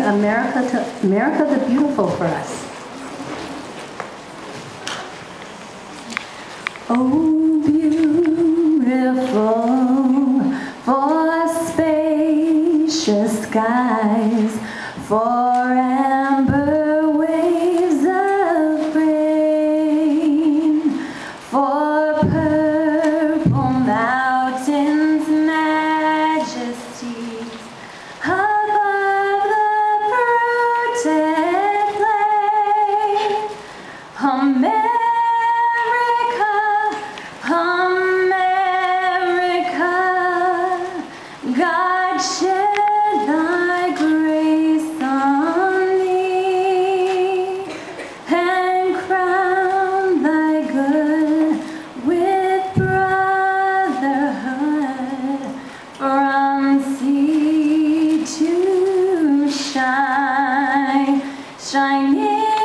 America the Beautiful for us. Oh, beautiful for spacious skies, for amber waves of grain, for purple mountains' majesties above the fruited plain. America, America, God shed thy grace on thee, and crown thy good with brotherhood, from sea to shine, shining